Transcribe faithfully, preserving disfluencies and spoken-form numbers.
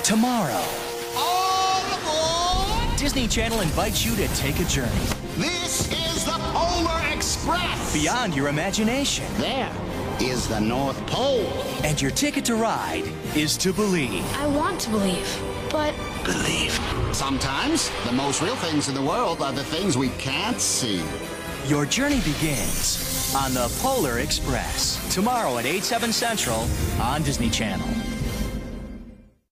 Tomorrow, All aboard! Disney Channel invites you to take a journey This is the Polar Express! beyond your imagination. There is the North Pole. And your ticket to ride is to believe. I want to believe, but Believe. Sometimes, the most real things in the world are the things we can't see. Your journey begins on the Polar Express. Tomorrow at eight, seven Central on Disney Channel.